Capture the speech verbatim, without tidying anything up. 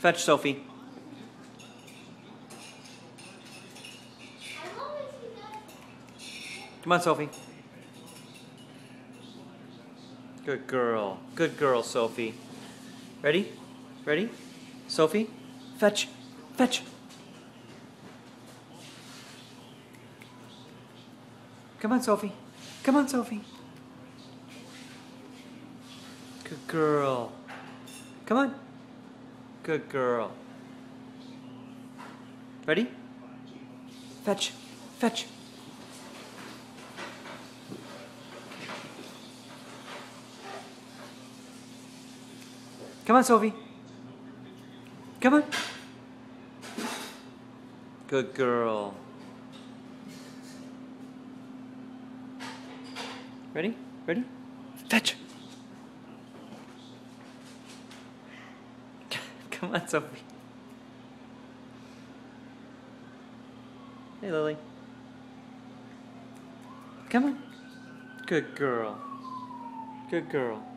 Fetch, Sophie. Come on, Sophie. Good girl. Good girl, Sophie. Ready? Ready? Sophie? Fetch. Fetch. Come on, Sophie. Come on, Sophie. Good girl. Come on. Good girl. Ready? Fetch. Fetch. Come on, Sophie. Come on. Good girl. Ready? Ready? Fetch. Come on, Sophie. Hey, Lily. Come on. Good girl. Good girl.